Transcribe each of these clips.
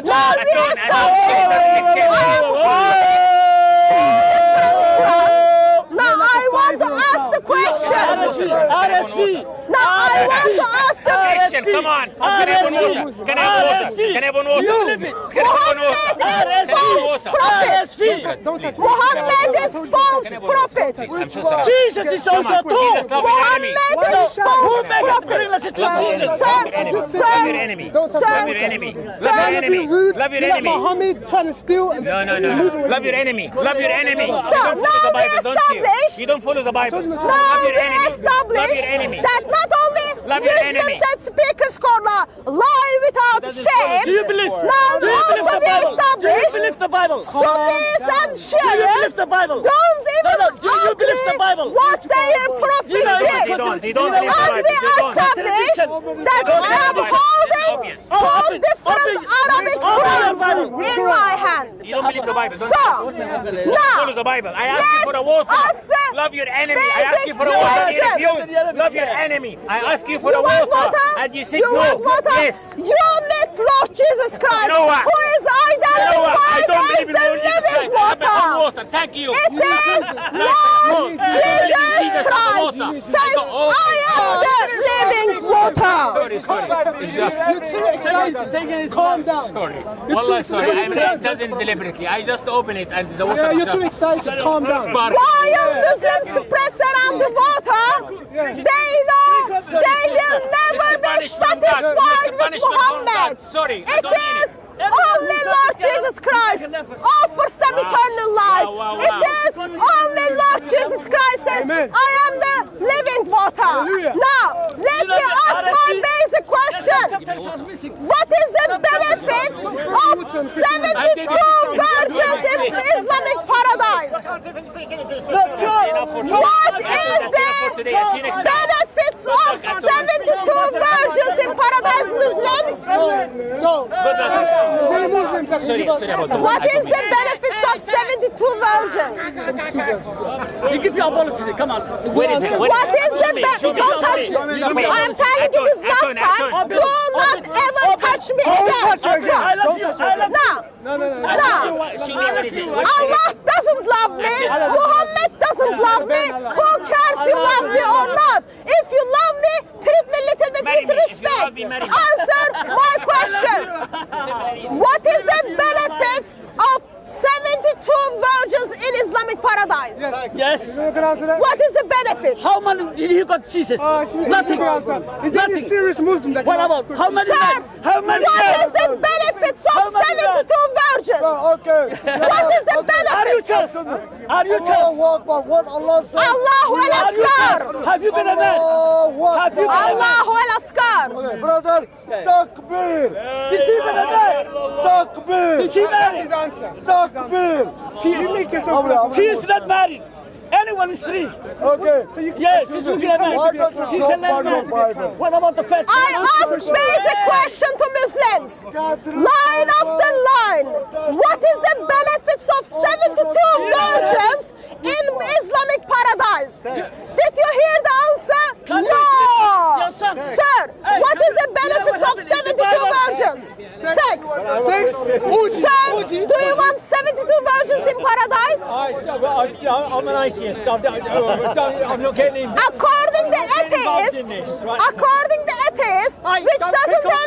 Now we Now I want to ask the question. Now I want to ask the question. Come on. Can I have water? Can I have water? Can I have water? Muhammad is false prophet. Muhammad is false prophet. I'm so sorry. Jesus is also true. Muhammad is false prophet. Love your enemy. Love your enemy. Love your enemy. Love your enemy. Muhammad trying to steal. No. Love your enemy. Love your enemy. So now we establish. You don't follow the Bible. Now we establish that not only Muslims at Speaker's Corner lie without shame. Do you believe? Now we also establish believe the Bible? Sunnis and Do you Shias believe the Bible? don't even Do you believe the Bible? what their prophet did. They don't believe the And we Bible. establish that I am holding two different Arabic Qurans in my hand. You don't believe the Bible. Don't So, follow now, the Bible. I ask you for a water. Love your enemy. I ask you for a water. You refuse. Love your enemy. I ask you for a want water. water? And you said You no. want water? Yes. You need Lord Jesus Christ, You know what? who is I identified don't as believe in the Lord Jesus living Christ. I have my own water. water. Thank you. It is Lord Jesus Christ says, I am the living water. Sorry. It's just Calm down. sorry. Wallah, sorry. It doesn't deliberately. I just open it and the water Yeah, is you're too just excited. Calm down. spark. While Muslims spreads around the water, they know they will never be satisfied with Muhammad. Sorry. I It don't mean is only Lord Jesus Christ offers them eternal life. Wow. It is only Lord Jesus Christ says, I am the living water. Now, let me ask my basic question. What is the benefit of 72 virgins in Islamic paradise? What is the benefits of 72 virgins in paradise, Muslims? Sorry about that. What is the benefits of 72 virgins? We give you apology. Come on. What is it? What is the benefit? Don't touch me. I'm telling you this last time. Do not ever touch me again. I love you. I love you. No. Show me what is it. Allah doesn't love me. Muhammad doesn't love me. Who cares you love me or not? If you love me, treat me a little bit Marry with me. If you respect. love me, marry me. Answer my question. What is the benefits of 72 virgins in Islamic paradise? Yes. What is the benefit? How many did you got Jesus? Nothing. Is that a serious Muslim? That What about how many? Sir, How many? what is the benefits of 72 virgins? Okay. What is the Are you benefit? just? Are you just? What Allah said. Allahu al-Askar. Have you been a man? Have you been a man? Allahu al-Askar. Okay, brother, takbir. Did she been a man? Takbir. Did she marry? Takbir. She is not married. Anyone is free. Okay. Yes, she's looking at Why me. don't you She's talk a about your man. Bible? What about the first? I ask basic question to Muslims. Line after line. What is the benefits of 72 virgins in Islamic paradise? Did you hear the answer? Can you No. see your son? Sir, what is the benefits of 72 virgins? Sex. Sir, do you want 72 virgins in paradise? I'm an atheist. I'm not getting in. According to atheists, which doesn't have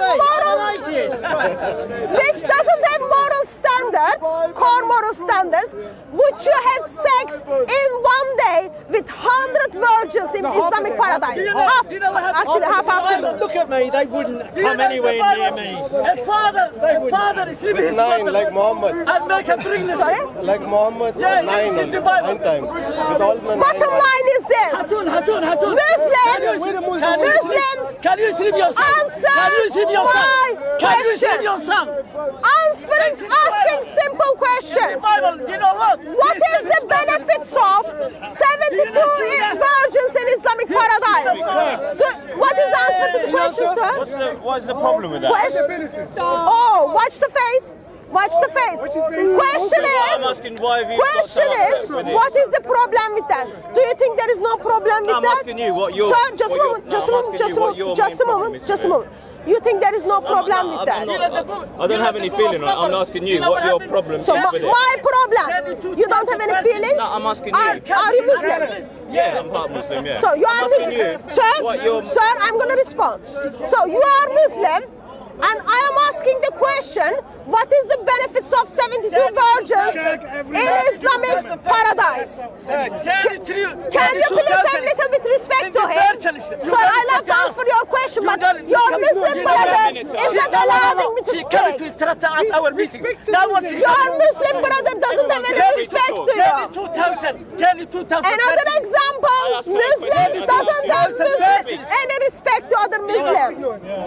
moral standards, core moral standards, would you have sex in one day with 100 virgins in Islamic paradise? Half. Look at me. They wouldn't come anywhere near me. Her father is living his Nine, like Muhammad. and make her pregnant. Sorry? Like Muhammad, Yeah, nine, it's in the Bible. 9 times. With all men, Bottom line is this. Hatun. Muslims, Can you sleep your son? answer Can you sleep your son? my Can you sleep question. your son? Asking simple question. Bible, do you know what? What is the benefits of 72 virgins in Islamic paradise? What is the answer to the question, sir? What's the problem with that? Question. Oh, watch the face. Watch the face. Question I'm is, asking why have you got some with it? what is the problem with that? Do you think there is no problem with I'm that? asking you what your- Sir, just a what your- moment, just a I'm moment, asking just you a what your moment, just a main problem moment, is just a with it. moment. you think there is no problem with that? I don't have any feeling on it. I'm asking you what your problem is So with it. my problem, you don't have any feelings? No, I'm asking you. Are you Muslim? Yeah, I'm part Muslim, yeah. So you I'm are asking Muslim. you what your... Sir, I'm going to respond. So you are Muslim, and I am asking the question, what is the benefits of 72 virgins in Islamic paradise? Can you please have a little bit respect to him? Sir, I love to answer your question, but your Muslim brother is not allowing me to speak. Your Muslim brother doesn't have any respect to you. Another example, Muslims doesn't have any respect to other Muslims.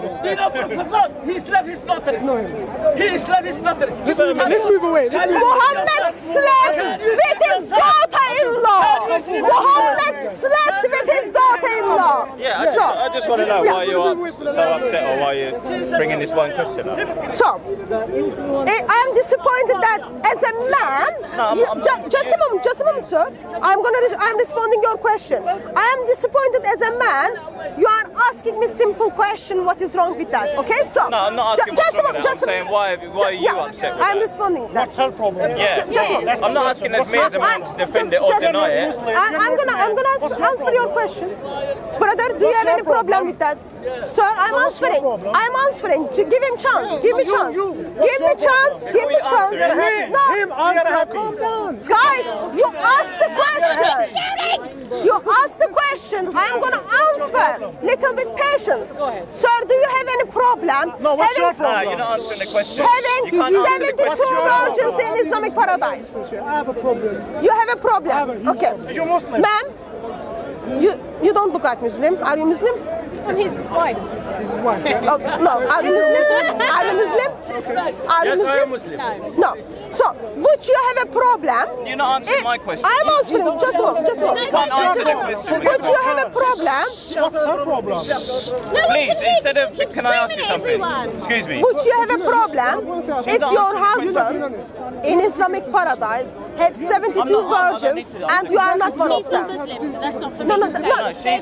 Let's move away. Muhammad slept with his daughter-in-law. Muhammad slept with his daughter-in-law. Yeah, I just want to know why you're so upset or why you're bringing this one question up. So, I'm disappointed that as a man, just a moment, sir. I'm responding your question. I am disappointed as a man. You are asking me simple question. What is wrong with that? Okay, so. No, I'm not asking what's wrong with that. I'm saying why are you upset with I'm that? responding. What's her problem? Yeah, I'm not asking as me as a man to defend it or deny it. I'm gonna answer your question. Brother, do you have any problem with that? Sir, I'm answering. I'm answering. Give him chance. Give me chance. Give me chance. Give me chance. Him answer. Calm down. Guys, you asked the question. You asked the question. I'm gonna answer. Little bit patience. Sir, do you have any problem? No, what's your No, problem? you're not answering the question. Having You can't answer the 72 question. virgins in Islamic paradise. I have a problem. You have a problem. Okay. You're Muslim. Ma'am, you don't look like Muslim. Are you Muslim? I'm his wife. This is why. No. Are you Muslim? Are you Muslim? Are you Yes, I am Muslim? Muslim. No. So, would you have a problem? You're not answering my question. I'm answering. Just a moment. Just a moment. You can't answer the question. Would you have a problem? What's her problem? Please, instead of, can I ask you something? Everyone. Excuse me. Would you have a problem if your husband in Islamic paradise have 72 virgins and you are not one of He's not them? Muslim, so that's not for No, me no, to no. say.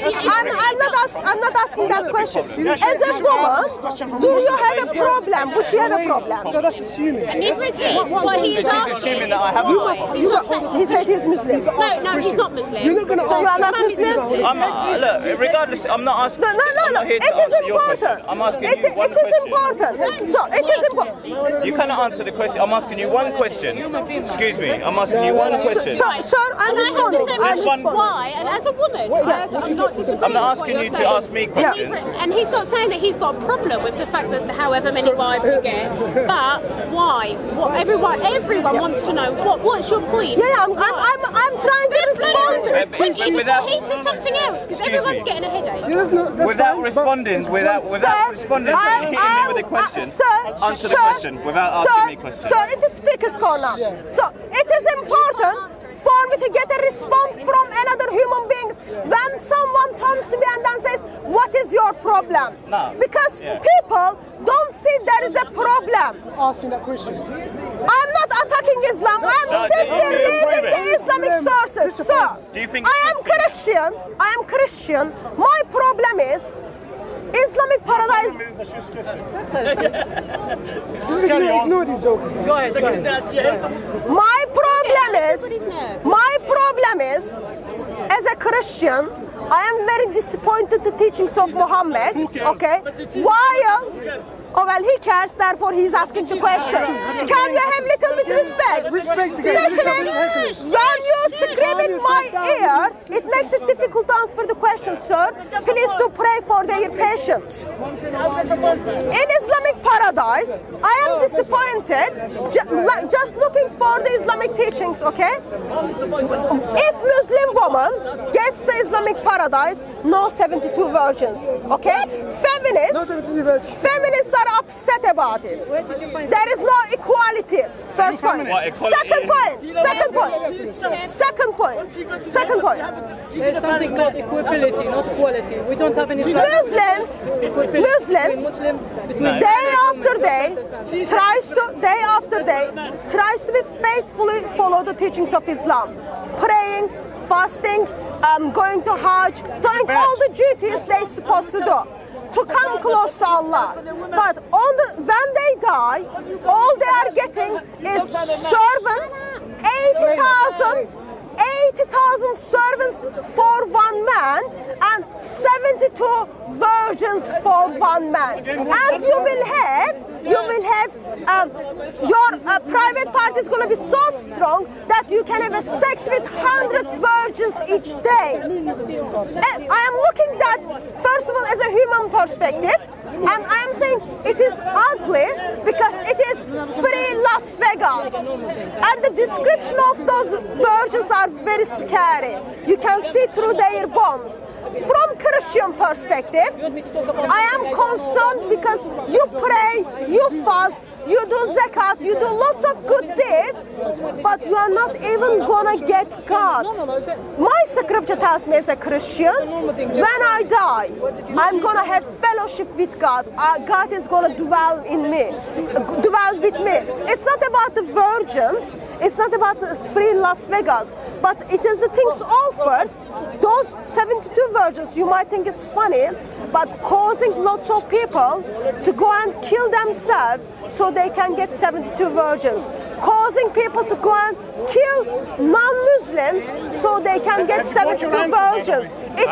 I'm not asking that question. As a woman, do you have a problem? Would you have a problem? So that's assuming. Neither is he. What he is asking. assuming that I have Why? He's not saying. He said he's Muslim. No, he's not Muslim. You're not going to So you are ask. not Mum is Muslim? Muslim. look, regardless, I'm not asking. No. I'm not here to It is answer your question. important. I'm asking It you one is question. important. So it is important. You cannot answer the question. I'm asking you one question. Excuse me. I'm asking you one question. Sir, I'm And I have to responding. say I'm This one- responding. why, and as a woman, I'm not disagreeing I'm not with what asking you're you to saying. ask me questions. And he's not saying that he's got a problem with the fact that however many wives you get, but why? What everyone wants to know. What's your point? Yeah, I'm trying to respond. Quickly, Without- he says something else because Excuse everyone's me. getting a headache. Without responding, without responding to hitting me with a question, answer the question without asking me a question. Sir, it is speaker's corner. So it is important for me to get a response from another human being when someone turns to me and then says, "What is your problem?" No. Because Yeah. people don't see there is a problem. Asking that question. I'm not attacking Islam. I'm No, simply do you reading prove the it? Islamic sources. Sir, Do you think I it's am good for you? Christian. I am Christian. My problem is Islamic paradise. Ignore these jokers. My problem Everybody's nerves. is, as a Christian, I am very disappointed the teachings of Muhammad. Okay, while he cares, therefore he's asking the question. Can you have little bit respect? Especially when you scream in my ear, it makes it difficult to answer the question, sir. Please do pray for their patience. In Islamic paradise, I am disappointed just looking for the Islamic teachings, okay? If Muslim woman gets the Islamic paradise, no 72 virgins, okay? Feminists are upset about it. There is no equality. First point. What, equality? Second point. There's something called equality, not equality. We don't have any Muslims day after day tries to be faithfully follow the teachings of Islam, praying, fasting, going to Hajj, doing all the duties they're supposed to do. to come close to Allah. But when they die, all they are getting is servants, 80,000 servants for one man and 72 virgins for one man. And you will have your private part is going to be so strong that you can have a sex with 100 virgins each day. And I am looking at, first of all, as a human perspective, and I am saying it is ugly because it is free Las Vegas. And the description of those virgins are very scary. You can see through their bones. From Christian perspective, I am concerned because you pray, you fast, you do zakat, you do lots of good deeds, but you are not even gonna get God. My scripture tells me as a Christian, when I die, I'm gonna have fellowship with God. God is gonna dwell in me, dwell with me. It's not about the virgins, it's not about the free Las Vegas, but it is the things offers. Those 72 virgins, you might think it's funny, but causing lots of people to go and kill themselves so they can get 72 virgins. Causing people to go and kill non-Muslims so they can get 72 virgins. It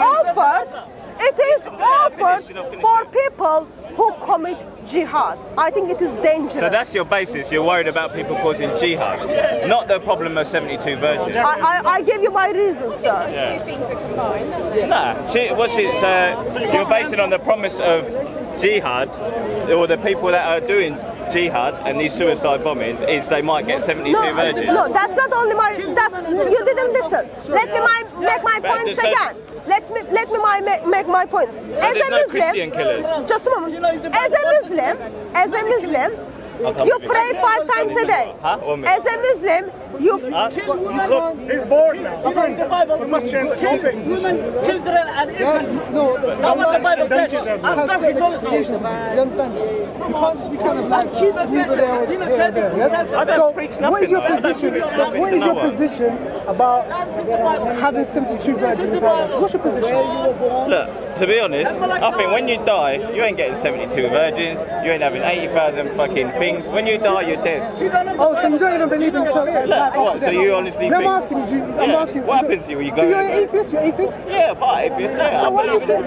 is offered for people who commit jihad. I think it is dangerous. So that's your basis. You're worried about people causing jihad, not the problem of 72 virgins. I give you my reasons, sir. Yeah. Two things are combined. Nah, you're basing on the promise of jihad, or the people that are doing jihad and these suicide bombings is they might get 72 virgins. No, that's not only my. You didn't listen. Let me make my points again. Let me make my points. As a Muslim, Christian killers. Just a moment. As a Muslim, you pray 5 times a day. As a Muslim, you. He's bored now. We must change the topic. Women, children, and infants. No, what the Bible says. You understand? You can't just be kind of like over there. Yes? I don't preach nothing. What is your position about having 72 virgins? What's your position? Look, to be honest, I think when you die, you ain't getting 72 virgins, you ain't having 80,000 fucking things. When you die, you're dead. Oh, so you don't even believe in What, so you honestly think? I'm asking you, what happens to you when you go? So you're an atheist? You're atheist? Yeah, but atheist, yeah. So what are you saying? So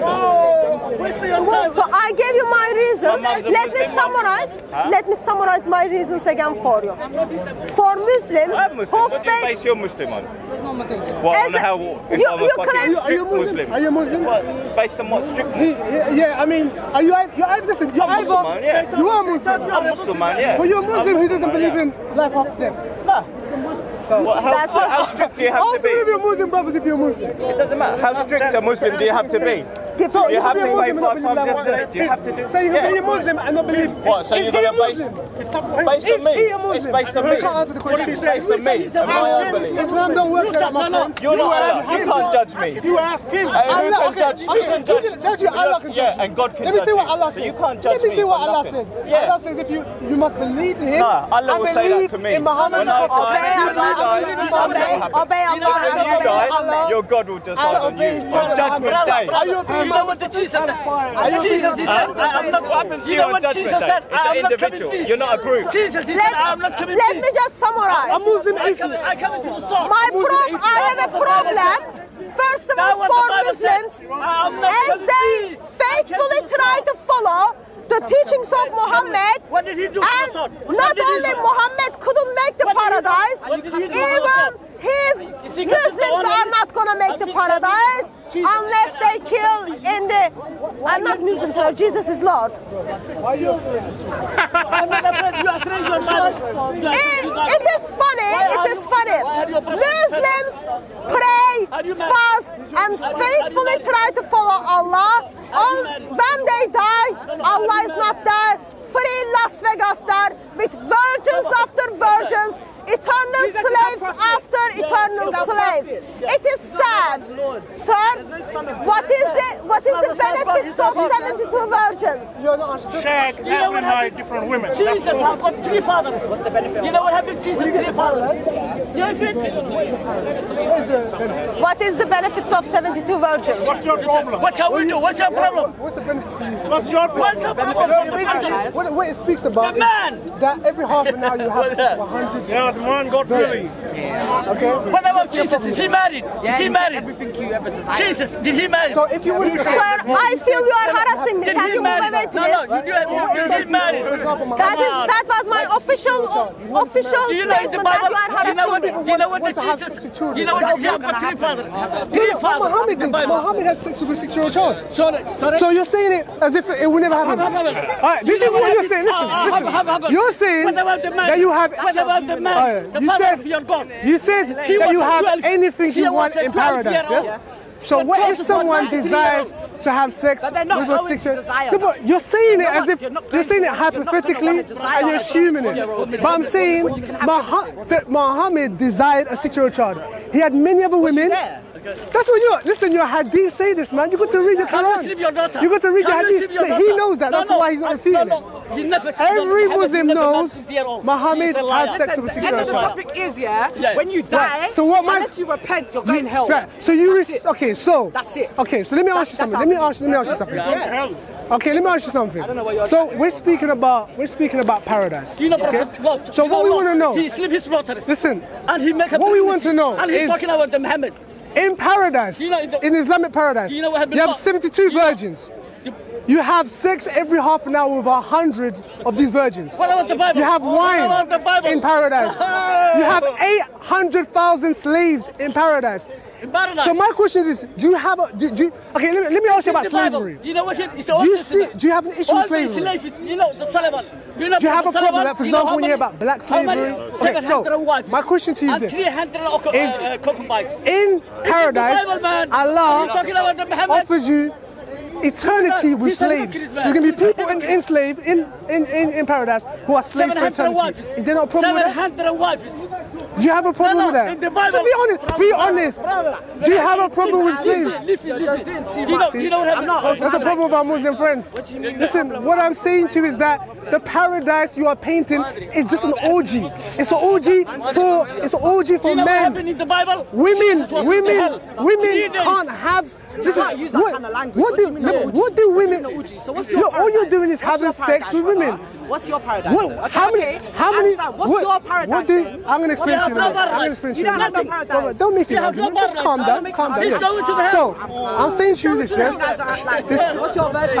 I gave you my reasons. Let me summarize my reasons again for you. For Muslims What do you base your Muslim on? What, on how, if I'm a fucking strict Muslim? Are you a Muslim? What, based on what strictness? Yeah, I mean, you're listen, you're I'm Muslim, man, yeah. You are Muslim. I'm Muslim, man, yeah. But you're a Muslim who doesn't believe in life after death. Nah. How strict do you have to be? Also, if you're Muslim, brothers, if you're Muslim. It doesn't matter. How strict a Muslim do you have to be? Do you have to pray 5 times yesterday? Do you have to do? So you can be a Muslim and not believe. What? So you're gonna base on me? It's based on me. You can't answer the question. It's based on me and my own beliefs. Islam don't work like that, my friend. You're not Allah. You can't judge me. You ask him. Who can judge? Who can judge you? Allah can judge you. Yeah, and God can judge you. Let me see what Allah says. So you can't judge me. Let me see what Allah nothing. says. Yeah. Allah says if you must believe in Him. Nah, Allah will say that to me. In Muhammad. When I die, Obey Allah. your God will decide on you on Judgment Day. You know what Jesus said? Jesus, he said, I'm not. What happens to you on Judgment Day? It's an individual. You're not a group. Jesus, he said, I'm not coming. Let me just summarize. I'm Muslim atheist. I come into the soul. I have a problem. First of all, for Muslims, as they faithfully try to follow the teachings of Muhammad, What did he do? and not only Muhammad couldn't make the paradise, even his Muslims are not going to make the paradise unless they kill in the... I'm not Muslim, sir. Jesus is Lord. Why are you afraid? I'm not afraid. You are afraid you're mad. It is funny. Muslims pray, fast, and faithfully try to follow Allah. When they die, Allah is not there. Free Las Vegas'tar with virgins after virgins, eternal slaves after eternal slaves. It is sad. Sir, what is the benefits of 72 virgins? Shaq, every night, different women. Jesus has got 3 fathers. What's the benefit? You know what happened? Jesus 3 fathers. What is the benefits of 72 virgins? What's your problem? What can we do? What's your problem? What's the benefit? What's your What's problem? the problem? What it speaks about The man! is that every half an hour you have 100 Yeah, the man got really. Okay? What about Jesus? Is he married? Is he married? Everything you ever desire. Jesus, did he marry? So if you were to Sir, I feel you are harassing me. Did Can he you move marry? away, No, no, please? you did marry. That was my official Do you know in the statement that Bible? you are Do you know what? harassing me. Do you know what the Jesus? Do you know what the got 3 fathers? 3 fathers. Muhammad had sex with a 6-year-old child. So you're saying it as if it will never happen. Alright, this is what you're saying. Listen. You're saying What about the man? that you have. What about the man? The You father said of your God. you said that you have anything you want in paradise. Yes. So what if someone desires to have sex with they're not a going to 6-year-old? desire. No, but you're saying it as if You're not you're saying it going to hypothetically desire and you're assuming it. But I'm saying Muhammad desired a 6-year-old child. He had many other women. there? That's what you're. Listen, your hadith say this, man. You got to read your Can you sleep your Quran. daughter? You got to read your Can you hadith. sleep your Look, he daughter? knows that. That's No, why he's not refuting it. He never Every Muslim never knows 6-year-old. Muhammad He's a liar. had sex with a The end of 6-year-old the child. topic is, yeah, Yeah. when you die, So what my- unless you repent, you're going hell. Right. So you That's it. okay? So That's it. Okay. So let me ask you That's something. how- Let me ask you something. Yeah. Okay. Let me ask you something. I don't know what you're So saying. we're speaking about paradise. Do you know Okay. Prophet Lot? So You what know we Lot? want to know. He sleep his daughters. Listen. And he make a What we business. want to know And he's is- talking about the Muhammad. In paradise, You know, in Islamic paradise, Do you know what happened? you have Lot? 72 You know- virgins. You have sex every half an hour with 100 of these virgins. What about the Bible? You have What about the wine Bible? in paradise. You have 800,000 slaves in paradise. In paradise. So my question is, do you have a, do you, okay, let me ask you about The Bible. slavery. Do you know what it is? Do you see, do you have an issue all with these slavery? slaves, you know, the Sullivan. You know, Do you have a Sullivan, problem, like, for you know example, how when you hear many- about black how many? slavery? Okay, 700 wives. so my question to you and is this. 300 Is- concubines. In paradise, Bible, man. Allah You're talking about the Muhammad. offers you eternity with He's a slaves. hypocrite, There's going to be people enslaved in paradise who are slaves for 700 eternity. wives. Is there not a problem with that? 700 wives. Do you have a problem No, with no, that? in the Bible- So be honest. Do you have a problem with slaves? Listen. Do you know what happened? That's a problem with our Muslim friends. Listen, what I'm saying to you is that the paradise you are painting is just an orgy. It's an orgy for Do you know what men. happened in the Bible? Women Jesus was in the hell. 3 days. can't have. Listen, can't use that kind of language. what do women? So what's your Look, all you're paradise? doing is What's having your sex with paradise, women. brother? What's your paradise? What, then? Okay, how many? okay, How many? understand. What's your paradise? then? I'm gonna explain to you. You have no I'm gonna paradise. explain to You you. don't have no paradise. Don't make it You have no argument. Just paradise. calm down. Calm down. He's yeah. going to the So hell. I'm saying to you this, yes. You guys are like, This- what's your version? A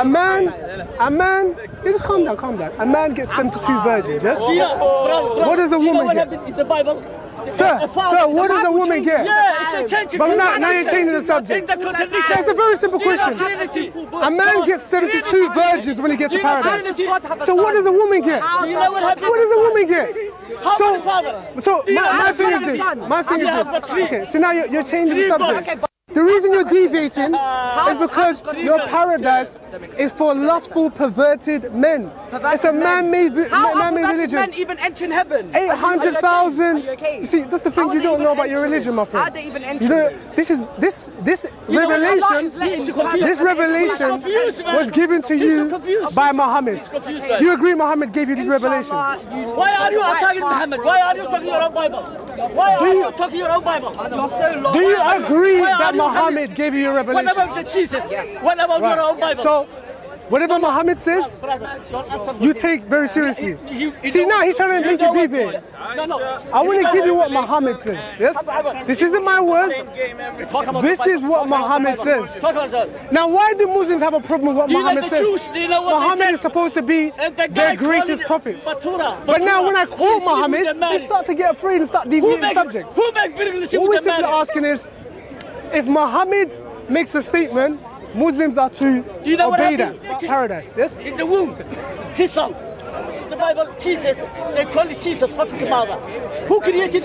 man. You just calm down. Calm down. A man gets 72 virgins. Yes. What does a Do you know woman what get? happened in the Bible? Sir, what does a woman get? Yeah, it's a change. But now you're changing the subject. It's a contradiction. It's a very simple Do you know question. Trinity? A man gets 72 virgins when he gets to Do you know paradise. Trinity? So what does a woman get? Do you know what happened? What does a woman get? How many father? So Do you know my how thing is many this. sons? My thing You is have this. got 3. Okay, so now you're changing the 3 subject. boys. The reason you're deviating is because your paradise is for lustful, perverted men. It's a man-made How are man-made perverted religion. men even entering heaven? 800,000. Are you okay? You see, that's the How thing are you they don't even know about your entering? religion, my friend. How are they even You entering? know, this know what? Allah revelation. is letting This revelation confused, man. was given to He's you confused. by Muhammad. confused, Do you agree Muhammad gave you this revelation? Why are you attacking Muhammad? Why are you talking your own Bible? Why are you talking your own Bible? You're so lost. Do you agree Why are that you Muhammad gave you your What revelation? about the Jesus? What about your own Bible? So, whatever Muhammad says, Brother, don't answer you me. take very seriously. You See, know now what- he's trying to make you know what- deviate. No. I want to give you what Muhammad says. Yes? This isn't my words. Talk about This the is Bible. what Talk about Muhammad the Bible. says. Talk about that. Now, why do Muslims have a problem with what Do you know Muhammad the says? Jews? Do you know what they Muhammad said? is supposed to be And the guy their called greatest it prophets. Batura. But now when I Batura. quote He's sleeping Muhammad, with a man. they start to get afraid and start Who deviating makes subject. Who makes pregnancy What we're with a simply man? asking is, if Muhammad makes a statement, Muslims are to Do you know what obey happened? that. Paradise, yes? In the womb, his son. The Bible, Jesus, they call it Jesus, what is the mother? Who created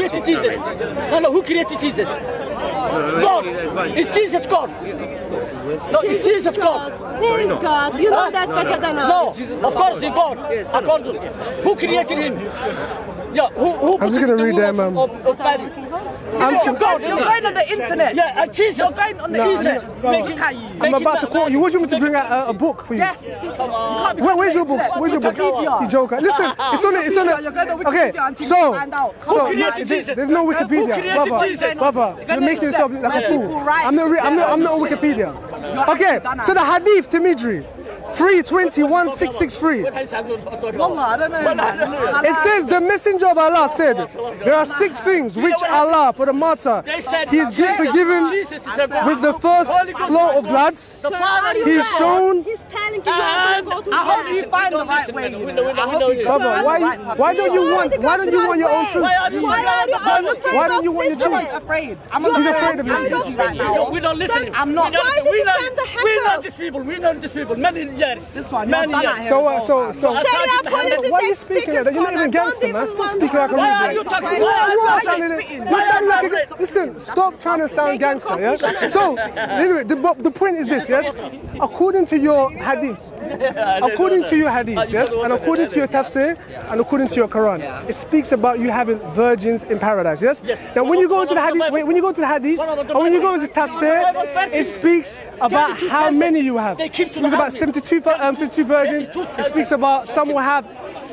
Jesus? No, who created Jesus? God. Is Jesus God? No, it's Jesus God. He is God. You know that better than us. No, of course he's God. According, who created him? Yeah, who I'm just gonna read them. of Mary? You're going on the internet. Yeah, and Jesus. You're going on the internet. Look at you. I'm about to quote you. What do you want me to bring out a book for you? Yes. You can't be Where's your books? Where's your books? Wikipedia. You joker. Listen, it's on You're going on Okay, Wikipedia until so you find out. there's no Wikipedia, brother. You're making yourself look like a fool. I'm not on Wikipedia. Okay, so the Hadith Timidri, 3:20:1663. Wallah, I don't know, man. It says the Messenger of Allah said, there are 6 things which Allah, for the martyr, He is forgiven with the first flow of blood. He is shown. He's telling you you're going to go to I hope you find the right way. Brother, why don't you want your own truth? Why are you Why don't you want your I'm truth? afraid. I'm He's afraid of you. right now. We don't listen. I'm not. We know This these people. We know these people. Many years. This one, you're Many done years. at here. So Sharia policy why are you says speaking like that? You're not even gangster, man. Stop speaking like a Why are real you gangster. talking? You are Why sounding are it. you You sound like a, listen, stop trying to sound gangster, yeah? So, anyway, the point is this, yes? According to your hadith, yes? And according to your tafsir, and according to your Quran, it speaks about you having virgins in paradise, yes? Now, when you go into the hadith, when you go to the hadith, or when you go into tafsir, it speaks about how many you have. It speaks about 72 virgins. It speaks about some will have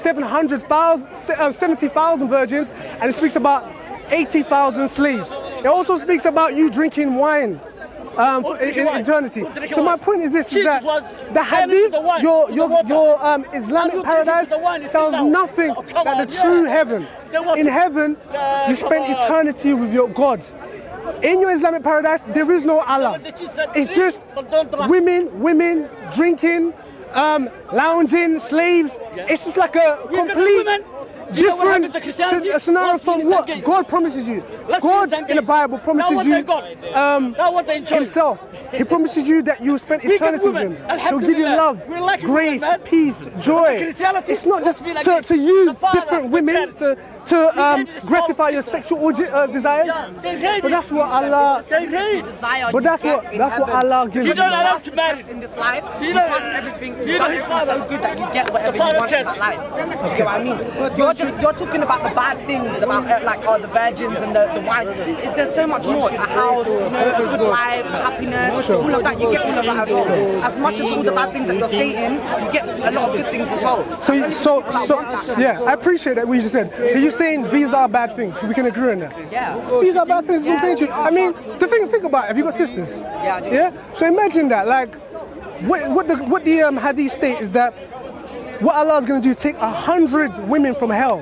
70,000 virgins, and it speaks about 80,000 slaves. It also speaks about you drinking wine in eternity. So my point is this: is that the hadith, your Islamic paradise sounds nothing like the true heaven. In heaven, you spend eternity with your God. In your Islamic paradise, there is no Allah. It's just women, drinking, lounging, slaves. It's just like a complete different scenario from what God promises you. God in the Bible promises you Himself. He promises you that you will spend eternity with Him. He'll give you love, grace, peace, joy. It's not just to use different women to gratify your sexual desires. But that's what Allah. But that's what Allah gives you. You don't have to marry in this life. You pass everything. You know His Father so good that you get whatever you want in that life. Do you get what I mean? You're talking about the bad things about the virgins and the wine. There's so much more. A house, a good life, happiness, all of that. You get all of that as well. As much as all the bad things that you're stating, you get a lot of good things as well. So yeah, I appreciate that what you just said. So you're saying these are bad things. We can agree on that. Yeah. These are bad things. I'm saying to you. I mean, think about it. Have you got sisters? Yeah, I do. Yeah. So imagine that. Like, what the hadith state is that what Allah is going to do is take 100 women from hell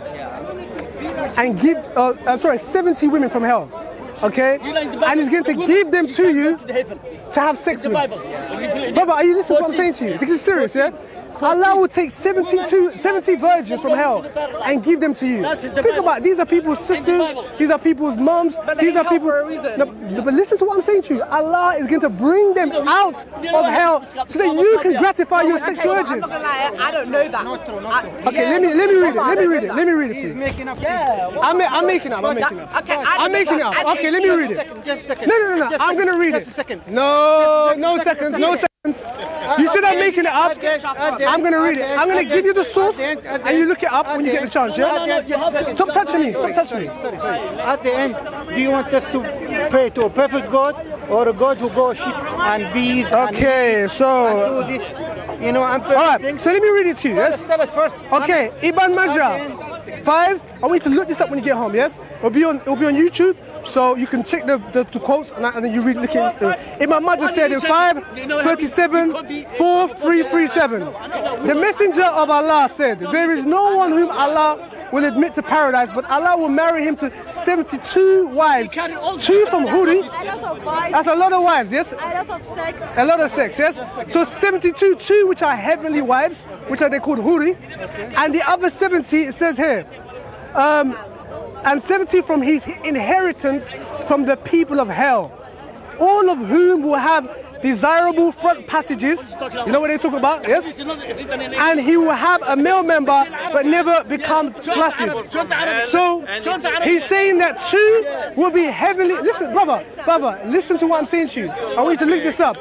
and give 70 women from hell. Okay, and He's going to give them to you to have sex with. Brother, are you listening to what I'm saying to you? This is serious, yeah? Allah will take 70 virgins from hell and give them to you. Think about it. These are people's sisters, these are people's moms, these are people. No, but listen to what I'm saying to you. Allah is going to bring them out of hell so that you can gratify your sexual urges. I'm not gonna lie, I don't know that. Okay, let me read it. Let me read it for you. Yeah. I'm making up. Okay, I'm making up. Okay, let me read it. Just a second. No. I'm gonna read it. Just a second. No seconds. You said I'm making it up. I'm gonna read it. I'm gonna give you the source, and you look it up when you get the chance. Yeah. Stop touching me. Stop touching me. At the end, do you want us to pray to a perfect God or a God who goes sheep and bees? Okay, so. And do this, you know, I'm perfect. All right. So let me read it to you. Yes. Tell us first. Okay. Ibn Majah 5. I want you to look this up when you get home. Yes. It'll be on YouTube. So you can check the quotes and then you read. Imam Majah said in 5:37, 4:337. The Messenger of Allah said, "There is no one whom Allah will admit to paradise, but Allah will marry him to 72 wives, 2 from Huri." A lot of wives. That's a lot of wives, yes. A lot of sex. A lot of sex, yes. So 72, 2 which are heavenly wives, which are they called Huri, and the other 70 it says here. And 70 from his inheritance from the people of hell, all of whom will have desirable front passages. You know what they talk about? Yes. And he will have a male member, but never become flaccid. So he's saying that 2 will be heavenly. Listen, brother, listen to what I'm saying to you. I want you to look this up.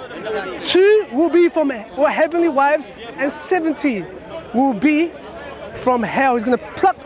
2 will be from heavenly wives, and 70 will be from hell. He's going to pluck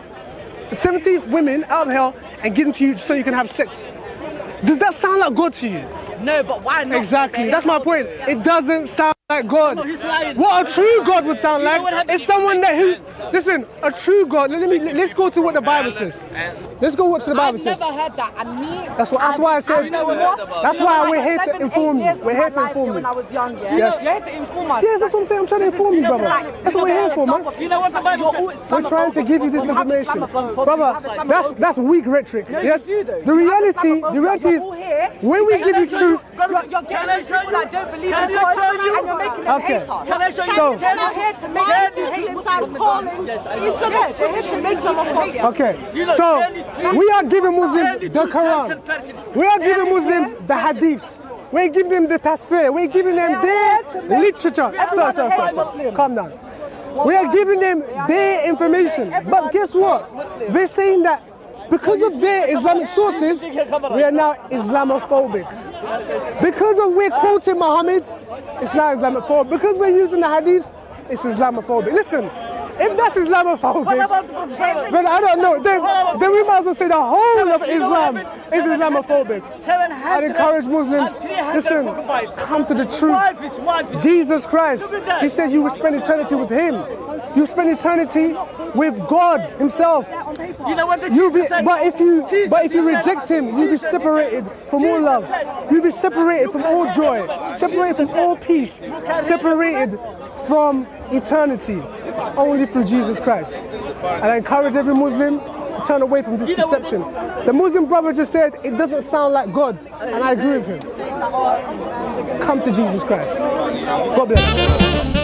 70 women out of hell and give them to you so you can have sex. Does that sound like God to you? No, but why not? Exactly, that's my point. It doesn't sound like God. What a true God would sound like is someone that who, listen, a true God. Let's go to what the Bible says. Let's go to the Bible says. I've never heard that, and me. That's why I said. That's why we're here to inform you. We're here to inform you. When I was young, yeah. Yes. You're here to inform us. Yes, that's what I'm saying. I'm trying to inform you, brother. That's what we're here for, man. You know what the Bible says? We're trying to give you this information, brother. That's weak rhetoric. Yes. The reality is when we give you truth. You're getting people that don't believe in God, and you're making them haters. Can I show you? So, They're not here to make you hate inside calling Islam. They're here to make Islamophobic. Okay, so we are giving Muslims the Quran. We are giving Muslims the Hadiths. We're giving them the Tafsir. We're giving them their literature. Sir. Calm down. We are giving them their information. But guess what? They're saying that because of their Islamic sources, we are now Islamophobic. Because of we're quoting Muhammad, it's not Islamophobic. Because we're using the Hadiths, it's Islamophobic. Listen, if that's Islamophobic, then I don't know. Then we might as well say the whole of Islam is Islamophobic. I'd encourage Muslims, listen, come to the truth. Jesus Christ, he said you will spend eternity with him. You spend eternity with God himself. You know what but if you reject him, you'll be separated from all love. You'll be separated from all joy, separated from all peace, separated from eternity. It's only through Jesus Christ. And I encourage every Muslim to turn away from this deception. The Muslim brother just said it doesn't sound like God, and I agree with him. Come to Jesus Christ. God bless.